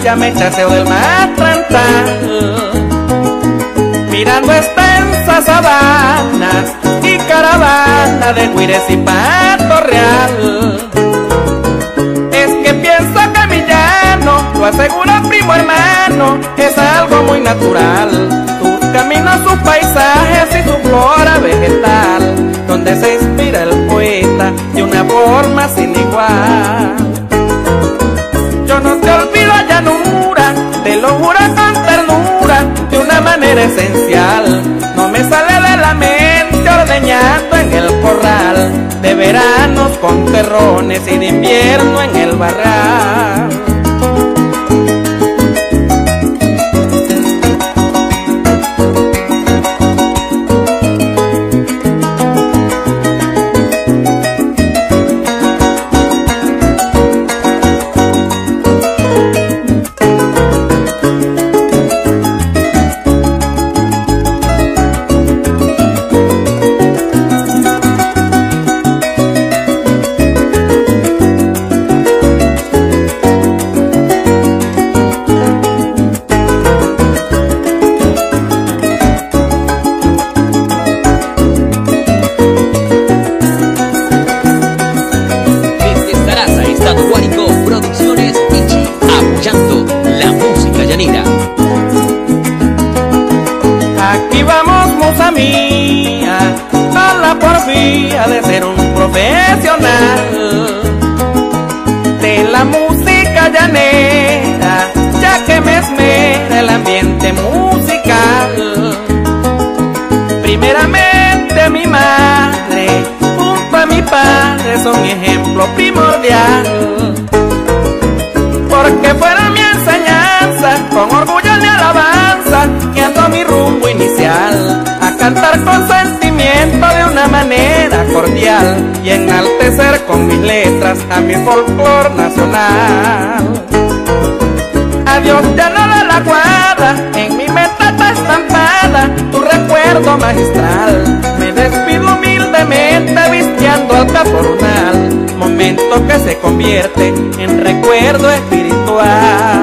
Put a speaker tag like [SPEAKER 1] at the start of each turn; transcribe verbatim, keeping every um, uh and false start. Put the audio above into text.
[SPEAKER 1] ya me chaseo del matrantal, mirando extensas sabanas y caravana de güires y pato real. Es que pienso que mi llano, lo asegura primo hermano, es algo muy natural. Sus caminos, sus paisajes y su flora vegetal, donde se inspira el poeta de una forma sin igual. Yo no te olvido, llanura, te lo juro con ternura, de una manera esencial. No me sale de la mente ordeñando en el corral, de veranos con terrones y de invierno en el barral. Aquí vamos, musa mía, a la porfía de ser un profesional de la música llanera, ya que me esmera el ambiente musical. Primeramente mi madre, junto a mi padre, son mi ejemplo primordial, porque fuera mi enseñanza, con orgullo y alabanza, guiando mi rumbo inicial, a cantar con sentimiento de una manera cordial, y enaltecer con mis letras a mi folclor nacional. Adiós llano de la Guada, en mi mente está estampada tu recuerdo magistral. Me despido humildemente vistiendo al capornal, momento que se convierte en recuerdo espiritual.